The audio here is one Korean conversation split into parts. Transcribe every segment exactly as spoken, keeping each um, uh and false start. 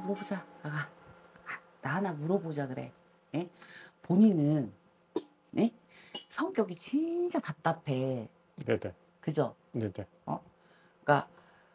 물어보자. 아가. 아, 나 하나 물어보자 그래. 예? 본인은 예? 성격이 진짜 답답해. 네네. 그죠? 네네. 어? 그러니까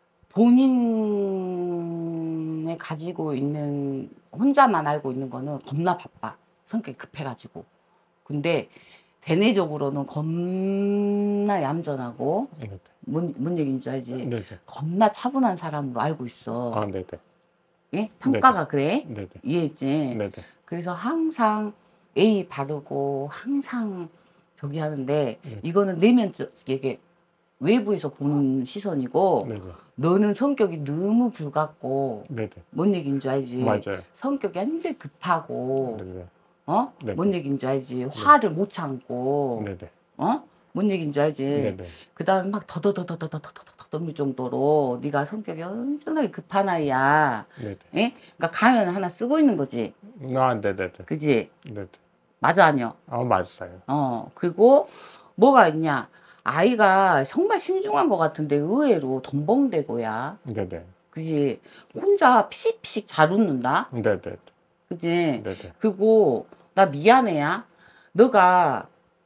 본인이 가지고 있는 혼자만 알고 있는 거는 겁나 바빠. 성격이 급해가지고. 근데 대내적으로는 겁나 얌전하고 네네. 뭔, 뭔 얘기인지 알지? 네네. 겁나 차분한 사람으로 알고 있어. 아, 네네. 예? 평가가 그래? 네네. 이해했지? 네네. 그래서 항상 예의 바르고 항상 저기 하는데 네네. 이거는 내면적 이게 외부에서 보는 시선이고 네네. 너는 성격이 너무 불같고 네네. 뭔 얘기인지 알지? 맞아요. 성격이 완전 급하고 네네. 어? 네네. 뭔 얘기인지 알지? 화를 못 참고 네네. 어? 뭔 얘기인지 알지? 네네. 그 다음에 막 더더더더더더더더 넘을 정도로 네가 성격이 엄청나게 급한 아이야. 네네. 예? 그러니까 가면 하나 쓰고 있는 거지. 아, 네네네. 그지? 네네. 맞아 아니야? 아, 맞아요. 어, 그리고 뭐가 있냐? 아이가 정말 신중한 것 같은데 의외로 덤벙대고야. 네네. 그지? 혼자 피식피식 잘 웃는다? 네네. 그지? 네네. 그리고 나 미안해야. 너가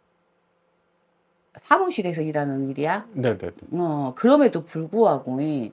사무실에서 일하는 일이야? 네네네. 어, 그럼에도 불구하고, 이,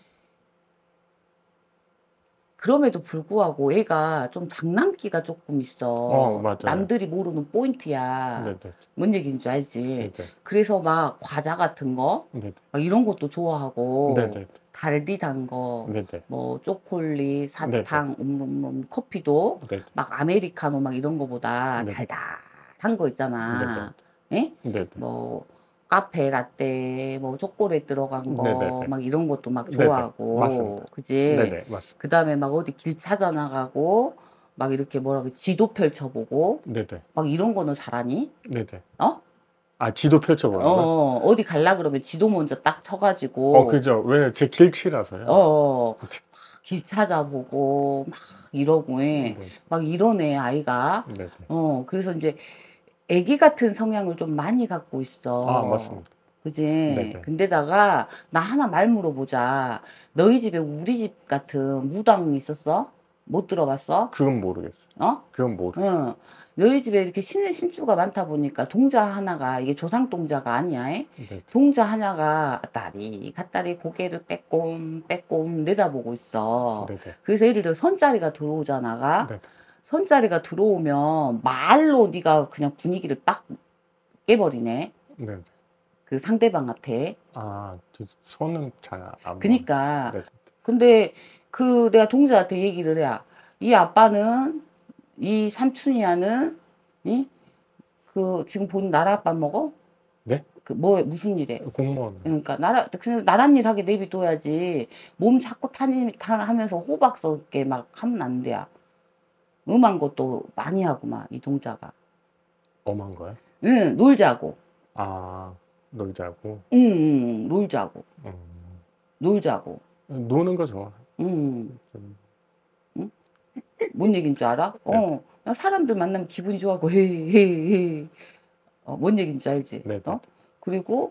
그럼에도 불구하고 애가 좀 장난기가 조금 어, 있어. 맞아요. 남들이 모르는 포인트야. 네네. 뭔 얘기인지 알지? 네네. 그래서 막 과자 같은 거, 네네. 막 이런 것도 좋아하고, 네네. 달디 단 거, 네네. 뭐, 초콜릿, 네네. 사탕, 음, 음, 음, 커피도 네네. 막 아메리카노 막 이런 거보다 네네. 달달한 거 네네. 있잖아. 예? 네네. 뭐, 카페 라떼, 뭐, 초콜릿 들어간 거, 네네네. 막 이런 것도 막 네네. 좋아하고, 맞습니다. 그지? 네네. 맞습니다. 그 다음에 막 어디 길 찾아 나가고, 막 이렇게 뭐라 그 지도 펼쳐보고, 네네. 막 이런 거는 잘하니? 네네. 어? 아, 지도 펼쳐보는 거요? 어, 어디 갈라 그러면 지도 먼저 딱 어, 쳐가지고, 그죠. 왜냐면 제 길치라서요. 어, 길 찾아보고, 막 이러고, 해. 네네. 막 이러네, 아이가. 네네. 어, 그래서 이제 애기 같은 성향을 좀 많이 갖고 아, 있어. 맞습니다. 그지? 네네. 근데다가, 나 하나 말 물어보자. 너희 집에 우리 집 같은 무당 있었어? 못 들어봤어? 그건 모르겠어요. 어? 그건 모르겠어요. 응. 너희 집에 이렇게 신, 신주가 많다 보니까 동자 하나가, 이게 조상 동자가 아니야. 에? 네네. 동자 하나가 딸이, 갓딸이 고개를 빼꼼, 빼꼼 내다보고 있어. 네네. 그래서 예를 들어 선자리가 들어오잖아가. 네네. 선자리가 들어오면 말로 네가 그냥 분위기를 빡 깨버리네. 네네. 그 상대방한테. 아, 저 손은 잘 안 보는. 그니까. 네네. 근데 그 내가 동자한테 얘기를 해야. 이 아빠는, 이 삼촌이야는, 이? 그 지금 본인 나랏밥 먹어? 네? 그 뭐 무슨 일에? 공무원. 그러니까 나라 그냥 나랏일 하게 내비둬야지. 몸 자꾸 타니 타 하면서 호박 썩게 막 하면 안 돼야. 음한 것도 많이 하고 막 이 동자가. 엄한 거요? 응, 놀자고. 아, 놀자고. 응, 응, 놀자고. 음. 놀자고. 노는 거 좋아. 응, 좀. 응? 뭔 얘기인 줄 알아? 네네. 어, 그냥 사람들 만나면 기분이 좋아하고 헤헤헤. 어, 뭔 얘기인 줄 알지? 네네. 어? 그리고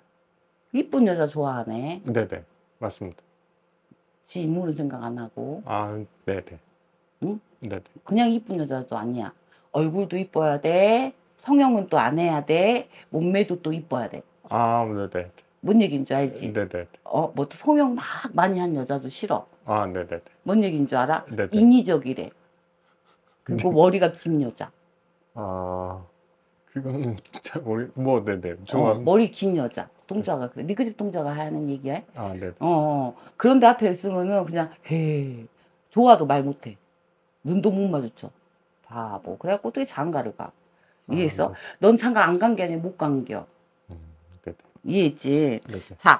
이쁜 여자 좋아하네. 네네. 맞습니다. 지 인물은 생각 안 하고. 아, 네네. 응? 네네. 그냥 이쁜 여자도 아니야. 얼굴도 이뻐야 돼. 성형은 또 안 해야 돼. 몸매도 또 이뻐야 돼. 아, 네네. 뭔 얘기인 줄 알지? 네네. 어, 뭐 또 성형 막 많이 한 여자도 싫어. 아, 네네. 뭔 얘기인 줄 알아? 네네. 인위적이래. 네. 그리고 머리가 긴 여자. 아, 그거는 진짜 우리 뭐 네네. 어, 중앙. 머리 긴 여자. 네. 동자가 그래. 니그 집 동자가 하는 얘기야. 아, 네네. 어, 어. 그런데 앞에 있으면은 그냥 헤 좋아도 말 못해. 눈도 못 마주쳐. 바보. 그래갖고 어떻게 장가를 가. 아, 이해했어? 네네. 넌 장가 안 간 게 아니라 못 간겨. 음, 네네. 이해했지? 네네. 자,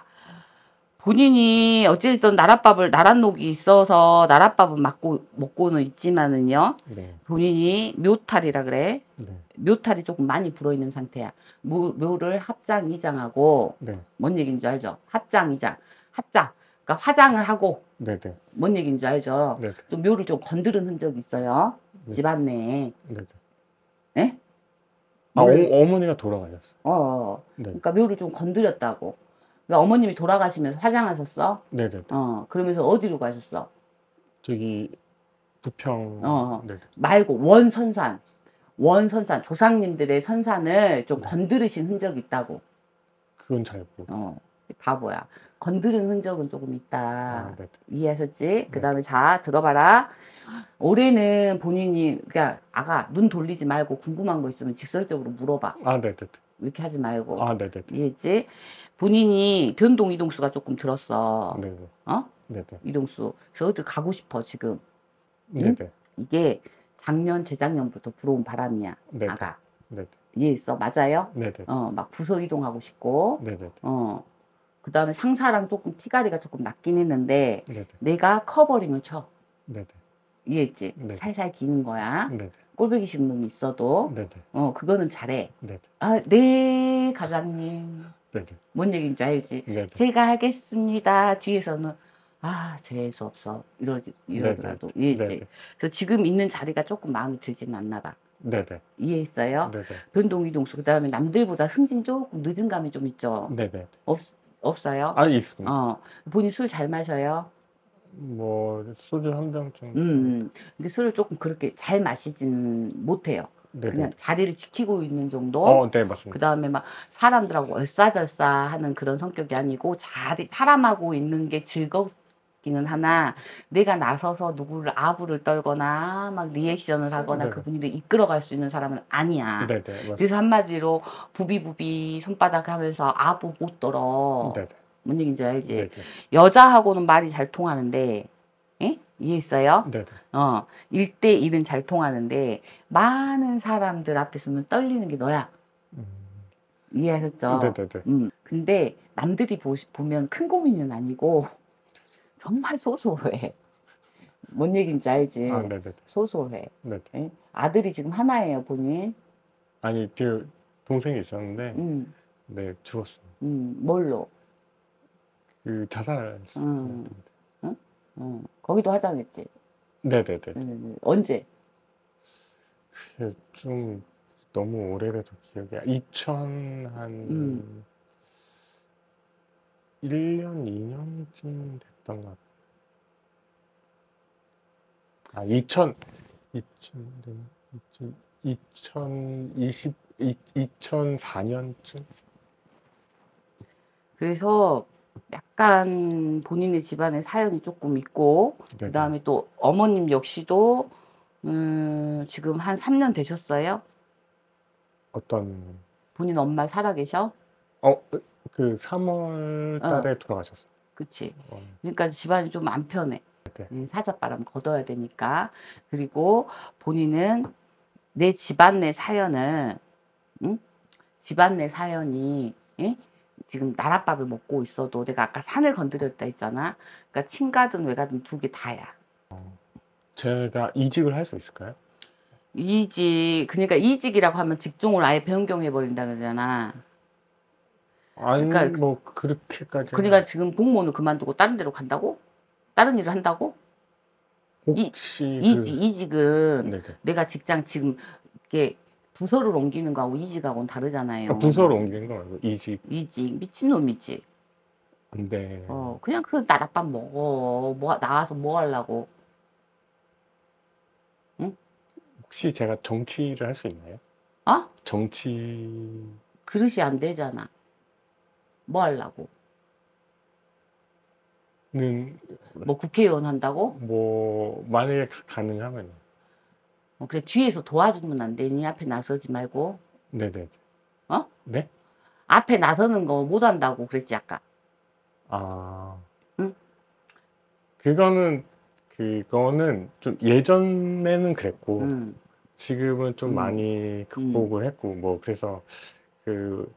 본인이 어쨌든 나랏밥을, 나랏녹이 있어서 나랏밥은 먹고, 먹고는 있지만은요. 네. 본인이 묘탈이라 그래. 네. 묘탈이 조금 많이 불어있는 상태야. 묘, 묘를 합장, 이장하고, 네. 뭔 얘기인지 알죠? 합장, 이장. 합장. 그러니까 화장을 하고, 네네. 뭔 얘기인지 알죠? 네네. 좀 묘를 좀 건드린 흔적이 있어요. 네. 집안 내에. 네네. 예? 아, 어, 뭘, 어머니가 돌아가셨어요. 어, 어. 네. 그러니까 묘를 좀 건드렸다고. 그러니까 어머님이 돌아가시면서 화장하셨어? 네네네. 어, 그러면서 어디로 가셨어? 저기 부평. 어, 네. 말고 원선산. 원선산. 조상님들의 선산을 좀 네. 건드리신 흔적이 있다고. 그건 잘 모르. 어, 바보야. 건드린 흔적은 조금 아, 있다. 네. 이해하셨지? 그 네. 다음에 자, 들어봐라. 올해는 본인이, 그러니까 아가, 눈 돌리지 말고 궁금한 거 있으면 직설적으로 물어봐. 아, 네, 네. 이렇게 하지 말고. 아, 네, 네. 이해했지? 본인이 변동 이동수가 조금 들었어. 네, 네. 어? 네, 네. 이동수. 그래서 어디 가고 싶어, 지금. 네, 응? 네. 이게 작년, 재작년부터 불어온 바람이야. 네, 아가. 네. 네. 이해했어? 맞아요? 네, 네. 어, 막 부서 이동하고 싶고. 네, 네. 어. 그 다음에 상사랑 조금 티가리가 조금 났긴 했는데, 네, 네. 내가 커버링을 쳐. 네, 네. 이해했지? 네. 살살 기는 거야. 네, 네. 꼴보기 싫은 놈이 있어도. 네, 네. 어, 그거는 잘해. 네, 네. 아, 네, 과장님. 네, 네. 뭔 얘기인지 알지? 네, 네. 제가 하겠습니다. 뒤에서는, 아, 재수 없어. 이러지, 이러더라도. 네, 이해했지? 네. 그래서 지금 있는 자리가 조금 마음에 들지는 않나 봐. 네, 네. 이해했어요? 네, 네. 변동 이동수. 그 다음에 남들보다 승진 조금 늦은 감이 좀 있죠? 네, 네. 없, 없어요? 아, 있습니다. 어. 본인 술 잘 마셔요? 뭐 소주 한 병 정도. 음, 근데 술을 조금 그렇게 잘 마시진 못해요. 네, 그냥 네. 자리를 지키고 있는 정도? 어, 네, 그 맞습니다. 다음에 막 사람들하고 얼싸절싸 하는 그런 성격이 아니고 자리, 사람하고 있는 게 즐겁기는 하나 내가 나서서 누구를 아부를 떨거나 막 리액션을 하거나 네네. 그 분위기를 이끌어갈 수 있는 사람은 아니야. 네, 네, 맞습니다. 그래서 한마디로 부비부비 손바닥 하면서 아부 못 떨어. 네, 네. 뭔 얘기인지 알지? 네, 네. 여자하고는 말이 잘 통하는데, 예? 이해했어요? 네, 네. 어, 일대일은 잘 통하는데, 많은 사람들 앞에서는 떨리는 게 너야. 음. 이해하셨죠? 네, 네, 네. 음, 근데 남들이 보, 보면 큰 고민은 아니고, 정말 소소해. 뭔 얘기인지 알지? 아, 네, 네, 네. 소소해. 네, 네. 예? 아들이 지금 하나예요, 본인. 아니, 그 동생이 있었는데, 음, 네, 죽었어요. 음, 뭘로? 그 자살했어요. 음, 응? 음, 거기도 화장했지. 네, 네, 네. 음, 언제? 그게 좀 너무 오래돼서 기억이 안- 이천 한 음. 일 년, 이 년쯤 됐던 것 같아요. 아, 이천, 이천, 이천, 이천이십, 이천사 년쯤? 그래서 약간 본인의 집안에 사연이 조금 있고, 그 네네. 다음에 또 어머님 역시도, 음, 지금 한 삼 년 되셨어요? 어떤, 본인 엄마 살아계셔? 어, 그 삼월 어, 달에 돌아가셨어요. 그치. 어, 그러니까 집안이 좀 안 편해. 네. 음, 사자바람 걷어야 되니까. 그리고 본인은 내 집안 내 사연을, 응? 집안 내 사연이, 예? 지금 나랏밥을 먹고 있어도 내가 아까 산을 건드렸다 했잖아. 그러니까 친가든 외가든 두 개 다야. 제가 이직을 할 수 있을까요? 이직, 그러니까 이직이라고 하면 직종을 아예 변경해 버린다 그러잖아. 아니, 그러니까, 뭐, 그렇게까지는. 그러니까 지금 공무원을 그만두고 다른 데로 간다고? 다른 일을 한다고? 이, 혹시 이직, 그, 이직은 네네. 내가 직장 지금 이게 부서를 옮기는 거하고 이직하고는 아, 다르잖아요. 부서로 옮기는 거 말고, 이직. 이직, 미친놈이지. 안 돼. 어, 그냥 그 나랏밥 먹어. 뭐, 나와서 뭐 하려고. 응? 혹시 제가 정치를 할 수 있나요? 어? 정치는, 그릇이 안 되잖아. 뭐 하려고. 뭐 국회의원 한다고? 뭐, 만약에 가- 가능하면. 어, 그래, 뒤에서 도와주면 안 되니? 앞에 나서지 말고. 네네. 어? 네? 앞에 나서는 거 못 한다고 그랬지, 아까. 아, 응? 그거는, 그거는 좀 예전에는 그랬고, 응, 지금은 좀 음. 많이 극복을 했고, 뭐, 그래서 그,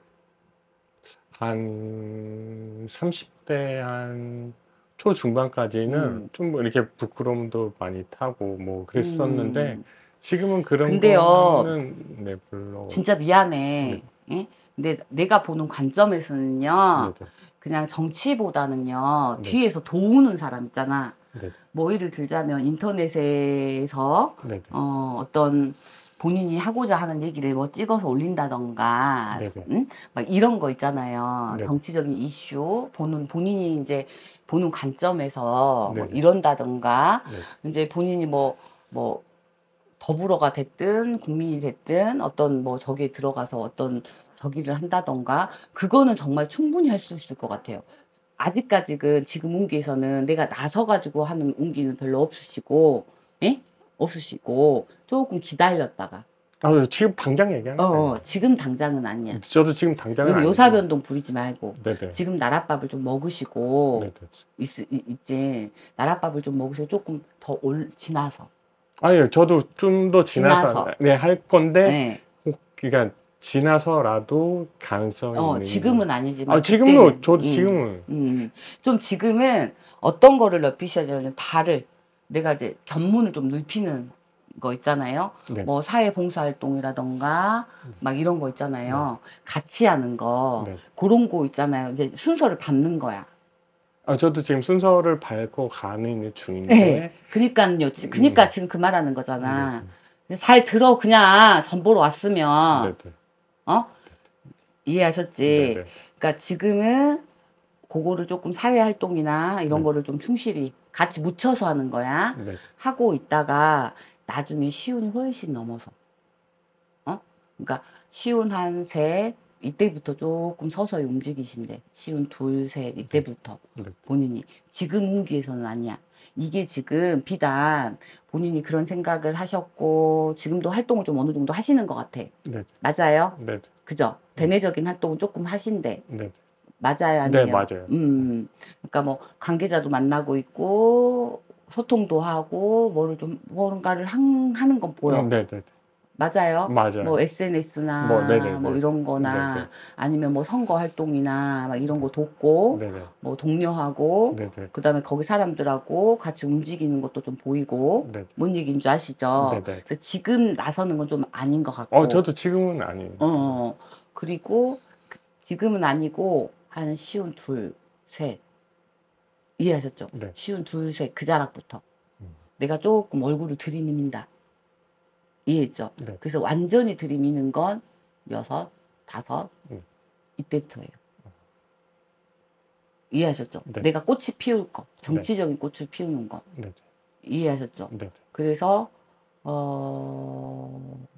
한 삼십 대 한 초중반까지는 음. 좀뭐 이렇게 부끄러움도 많이 타고 뭐 그랬었는데, 음. 지금은 그런 근데요, 거는, 네, 별로. 진짜 미안해. 예? 근데 내가 보는 관점에서는요, 네네. 그냥 정치보다는요, 네. 뒤에서 도우는 사람 있잖아. 네네. 뭐 예를 들자면 인터넷에서 네네. 어, 어떤 본인이 하고자 하는 얘기를 뭐 찍어서 올린다던가, 네네. 응? 막 이런 거 있잖아요. 네네. 정치적인 이슈 보는 본인이 이제 보는 관점에서 뭐 네네. 이런다던가, 네네. 이제 본인이 뭐 뭐 더불어가 됐든 국민이 됐든 어떤 뭐 저기에 들어가서 어떤 저기를 한다든가 그거는 정말 충분히 할 수 있을 것 같아요. 아직까지는 지금 운기에서는 내가 나서 가지고 하는 운기는 별로 없으시고 예? 없으시고 쪼끔 기다렸다가 아 지금 당장 얘기하는 거예요. 어어 지금 당장은 아니야. 저도 지금 당장은 요 아니고. 요사변동 부리지 말고 네네. 지금 나랏밥을 좀 먹으시고 네네. 있으 이 이제 나랏밥을 좀 먹으시고 쪼끔 더 올 지나서. 아니요. 저도 좀 더 지나서 지나서. 네 할 건데 예. 꼭 그러니까 지나서라도 가능성이 어 있는지. 지금은 아니지만 아 지금은 그때는 저도 음. 지금은 음. 좀 지금은 어떤 거를 넓히셔야 되냐면 발을 내가 이제 견문을 좀 넓히는 거 있잖아요. 네. 뭐 사회 봉사 활동이라든가 막 이런 거 네. 있잖아요. 같이 하는 거. 네. 고런 거 있잖아요. 이제 순서를 밟는 거야. 아 저도 지금 순서를 밟고 가는 예. 중인데 그니깐요. 지 그니까 음. 지금 그 말하는 거잖아. 네네. 잘 들어 그냥 전 보러 왔으면. 네네. 어? 이해하셨지? 네네. 그러니까 지금은 고거를 쪼끔 사회 활동이나 이런 네. 거를 좀 충실히 같이 묻혀서 하는 거야. 네. 하고 있다가 나중에 시운이 훨씬 넘어서. 어? 그러니까 시운 한 셋 이때부터 쪼끔 서서히 움직이신대. 시운 둘 셋 네. 이때부터 네. 본인이. 지금 운기에서는 아니야. 이게 지금 비단 본인이 그런 생각을 하셨고 지금도 활동을 좀 어느 정도 하시는 것 같아. 네. 맞아요? 네네. 그죠? 네. 대내적인 활동은 쪼끔 하신대. 네네. 맞아요, 네 아니에요? 맞아요. 음. 그러니까 뭐 관계자도 만나고 있고 소통도 하고 뭐를 좀 뭔가를 한 하는 건 보여. 음 네네네. 맞아요? 맞아요. 뭐 뭐 에스엔에스나 뭐 네네네. 이런 네네. 거나 아니면 뭐 선거 활동이나 막 이런 거 돕고 네네. 뭐 독려하고 네네. 그다음에 거기 사람들하고 같이 움직이는 것도 좀 보이고 네네. 뭔 얘기인 줄 아시죠? 네네. 그래서 지금 나서는 건 좀 아닌 것 어 같고. 저도 지금은 아니에요. 어어. 그리고 그 지금은 아니고 한 시운 둘 셋. 이해하셨죠? 네. 시운 둘 셋 그 자락부터. 음. 내가 쪼끔 얼굴을 들이민다. 이해했죠? 네. 그래서 완전히 들이미는 건 여섯 다섯 음. 이때부터예요. 이해하셨죠? 네. 내가 꽃이 피울 거. 네. 정치적인 꽃을 피우는 거. 네네. 이해하셨죠? 네네. 그래서 어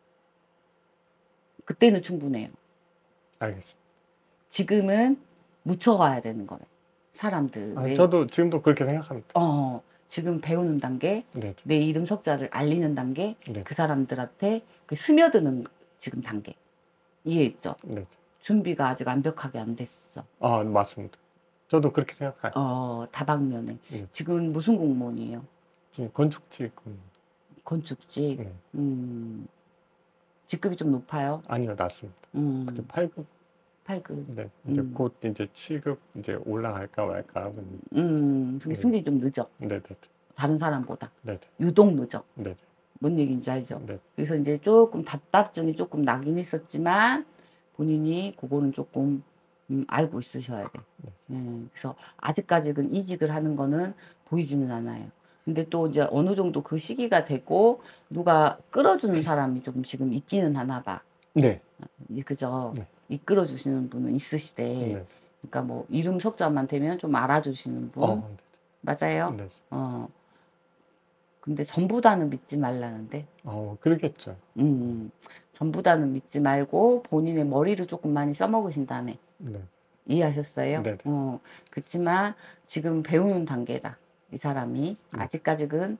그때는 충분해요. 알겠습니다. 지금은 묻혀 가야 되는 거래. 아 사람들의 저도 지금도 그렇게 생각합니다. 어 지금 배우는 단계, 네네. 내 이름 석자를 알리는 단계, 네. 그 사람들한테 그 스며드는 지금 단계. 이해했죠? 네네. 준비가 아직 완벽하게 안 됐어. 아 맞습니다. 저도 그렇게 생각해요. 어 다방면에. 네. 지금 무슨 공무원이에요? 지금 건축직 음. 건축직. 네. 음. 직급이 좀 높아요? 아니요. 낮습니다. 그때 음. 팔 급. 팔 급. 네. 인제 음. 곧 인제 칠 급 인제 올라갈까 말까 하는 음. 근데 네. 승진이 좀 늦어. 네네네. 다른 사람보다. 네네. 유독 늦어. 네네. 뭔 얘기인지 알죠? 네. 그래서 인제 쪼끔 답답증이 쪼끔 나긴 했었지만 본인이 고거는 쪼끔 음 알고 있으셔야 돼. 네. 음. 그래서 아직까지는 이직을 하는 거는 보이지는 않아요. 근데 또 이제 어느 정도 그 시기가 되고 누가 끌어주는 사람이 좀 지금 있기는 하나 봐. 네. 어 이 그죠? 네. 이끌어 주시는 분은 있으시대. 네. 그러니까 뭐 이름 석자만 되면 좀 알아주시는 분. 어 네네. 맞아요? 네. 어. 근데 전부 다는 믿지 말라는데. 어 그러겠죠. 음음. 전부 다는 믿지 말고 본인의 머리를 쪼끔 많이 써 먹으신다네. 네. 이해하셨어요? 네네. 어. 그치만 지금 배우는 단계다. 이 사람이. 네. 아직까지는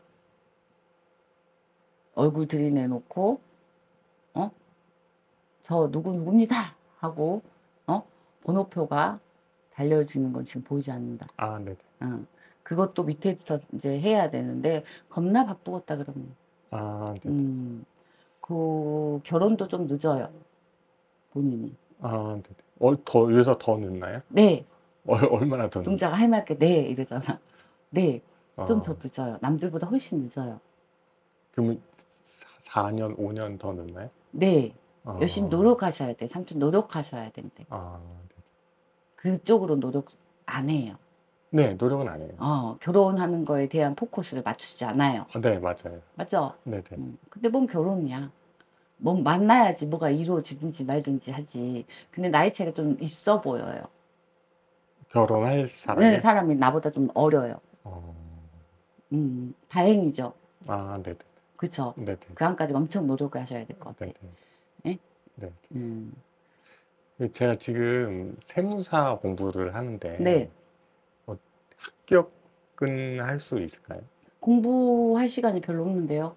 얼굴 들이내 놓고 어 "저 누구누구입니다." 하고 어 번호표가 달려지는 건 지금 보이지 않는다. 아 네네. 어. 그것도 밑에부터 인제 해야 되는데 겁나 바쁘겠다 그러면. 아 네네. 음. 그 결혼도 좀 늦어요. 본인이. 아 네네. 어 더 여기서 더 늦나요? 네. 얼 얼마나 더 늦 둥자가 해맑게 "네." 이러잖아. 네. 좀 더 아. 늦어요. 남들보다 훨씬 늦어요. 그러면 사 사 년 오 년 더 늦나요? 네. 열심히 아. 노력하셔야 돼. 삼촌 노력하셔야 된대. 아 네네. 그쪽으로 노력 안 해요. 네. 노력은 안 해요. 어. 결혼하는 거에 대한 포커스를 맞추지 않아요. 아 네. 맞아요. 맞죠? 네네. 음. 근데 뭔 결혼이야. 뭐 만나야지 뭐가 이루어지든지 말든지 하지. 근데 나이 차이가 좀 있어 보여요. 결혼할 네. 사람이요? 사람이 나보다 좀 어려요. 어. 음. 다행이죠. 아, 네네. 그쵸? 네네. 그 안까지 엄청 노력을 하셔야 될 것 같아요. 네네. 예? 네. 음. 제가 지금 세무사 공부를 하는데 네. 어, 합격은 할 수 있을까요? 공부할 시간이 별로 없는데요.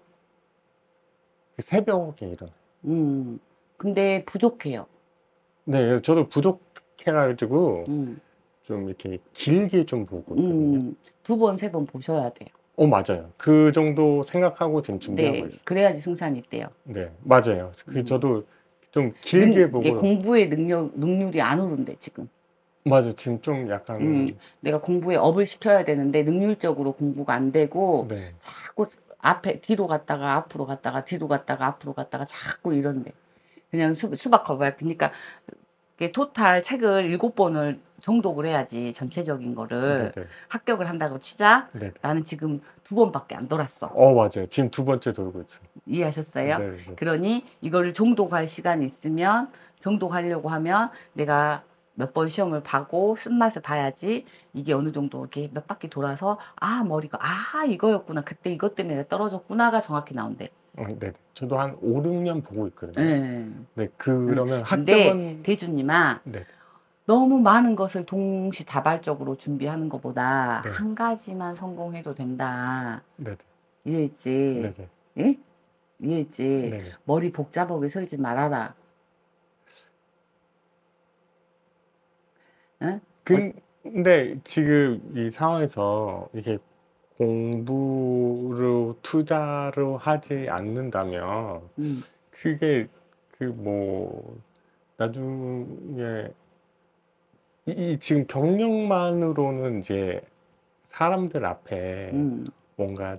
새벽에 일어나요. 음. 근데 부족해요. 네, 저도 부족해가지고 음. 좀 이렇게 길게 좀 보고 있거든요. 음. 두 번, 세 번 보셔야 돼요. 어, 맞아요. 그 정도 생각하고 지금 준비하고 네. 있어요. 그래야지 승산이 있대요. 네, 맞아요. 그 음. 저도 좀 능, 길게 이게 보고, 공부의 능력, 능률이 안 오른대, 지금. 맞아요. 지금 좀 음, 약간, 내가 공부에 업을 시켜야 되는데 능률적으로 공부가 안 되고 네, 자꾸 앞에 뒤로 갔다가 앞으로 갔다가 뒤로 갔다가 앞으로 갔다가 자꾸 이런데 그냥 수, 수박 커버 그러니까 이게 토탈 책을 일곱 번을 정독을 해야지 전체적인 거를 네네, 합격을 한다고 치자. 네네. 나는 지금 두 번밖에 안 돌았어. 어, 맞아요. 지금 두 번째 돌고 있어요. 이해하셨어요? 네네. 그러니 이거를 정독할 시간이 있으면 정독하려고 하면 내가 몇 번 시험을 봐고 쓴맛을 봐야지 이게 어느 정도 이렇게 몇 바퀴 돌아서 아 머리가 아 이거였구나 그때 이것 때문에 내가 떨어졌구나가 정확히 나온대. 어, 네네. 저도 한 오, 육 년 보고 예. 있거든요. 네, 응. 그러면 근데 합격은, 대주님아 네네, 너무 많은 것을 동시다발적으로 준비하는 것보다 네, 한 가지만 성공해도 된다. 네네, 이해했지? 네네, 예? 이해했지? 네네. 머리 복잡하게 설지 말아라. 응? 어, 근데 지금 이 상황에서 이게 공부로 투자로 하지 않는다면 음, 그게 그 뭐 나중에 이, 이 지금 경력만으로는 이제 사람들 앞에 음, 뭔가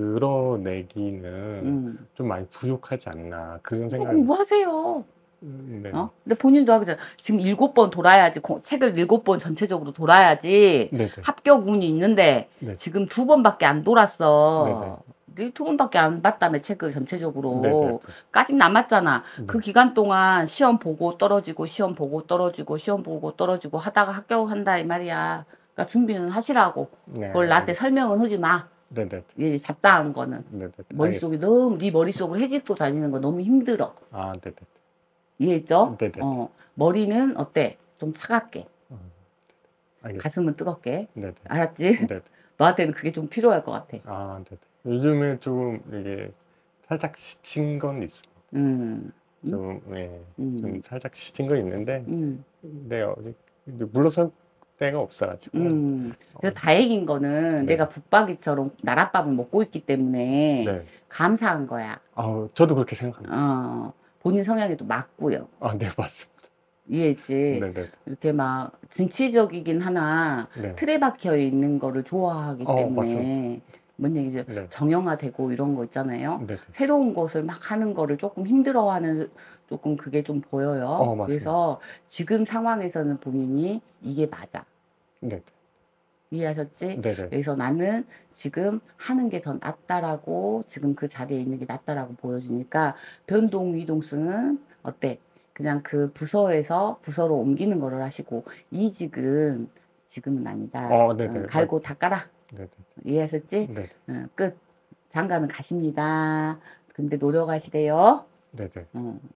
드러내기는 음. 좀 많이 부족하지 않나 그런 뭐 생각이. 공부하세요. 음, 네네, 어? 근데 본인도 하기잖아. 지금 일곱 번 돌아야지, 고- 책을 일곱 번 전체적으로 돌아야지 네네, 합격 운이 있는데 네, 지금 두 번밖에 안 네네, 돌았어. 네 두 번밖에 안 봤다며 책을 네네, 전체적으로. 까짓 남았잖아. 그 네, 기간 동안 시험 보고 떨어지고 시험 보고 떨어지고 시험 보고 떨어지고 하다가 합격한다 이 말이야. 그러니까 준비는 하시라고. 네, 그걸 나한테 알겠습니다. 설명은 하지 마. 네네, 이 잡다한 거는. 네네, 머릿속에 알겠습니다. 너무 네 머릿속으로 해집고 다니는 거 너무 힘들어. 아, 네네, 이해했죠? 네네, 어, 머리는 어때? 좀 차갑게. 어, 알겠습니다. 가슴은 뜨겁게. 네네, 알았지? 네네. 너한테는 그게 좀 필요할 것 같아. 아, 네네. 요즘에 좀 이게 살짝 지친 건 있어요. 음, 음, 좀, 예, 좀 음, 살짝 지친 건 있는데, 음, 네, 어제 이제 물러설 데가 없어가지고, 음. 어, 그래서 다행인 거는 네, 내가 북박이처럼 나랏밥을 먹고 있기 때문에 네. 감사한 거야. 아, 저도 그렇게 생각합니다. 어, 본인 성향에도 맞고요. 아, 네, 맞습니다. 이해했지? 네네, 이렇게 막 진취적이긴 하나 네. 틀에 박혀 있는 거를 좋아하기 어, 맞습니다. 때문에 뭔 얘기죠? 네, 정형화되고 이런 거 있잖아요. 네네. 새로운 것을 막 하는 거를 조금 힘들어하는 조금 그게 좀 보여요. 어, 맞습니다. 그래서 지금 상황에서는 본인이 이게 맞아. 네네, 이해하셨지? 네네. 그래서 나는 지금 하는 게 더 낫다라고 지금 그 자리에 있는 게 낫다라고 보여주니까 변동 이동수는 어때? 그냥 그 부서에서 부서로 옮기는 거를 하시고 이직은 지금은 아니다. 어, 어, 네네, 맞, 갈고 닦아라. 네네, 이해하셨지? 네네, 어, 끝. 장가는 가십니다. 근데 노력하시래요. 네네. 어.